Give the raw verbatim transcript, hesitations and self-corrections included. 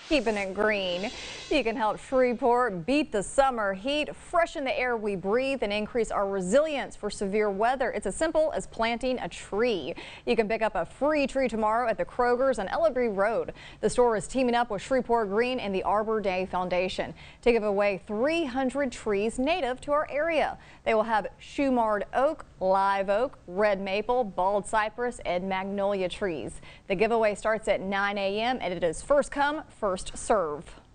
Keeping it green. You can help Shreveport beat the summer heat, freshen the air we breathe, and increase our resilience for severe weather. It's as simple as planting a tree. You can pick up a free tree tomorrow at the Kroger's on Ellerby Road. The store is teaming up with Shreveport Green and the Arbor Foundation to give away three hundred trees native to our area. They will have shoe-marred oak, live oak, red maple, bald cypress, and magnolia trees. The giveaway starts at nine A M and it is first come, first serve.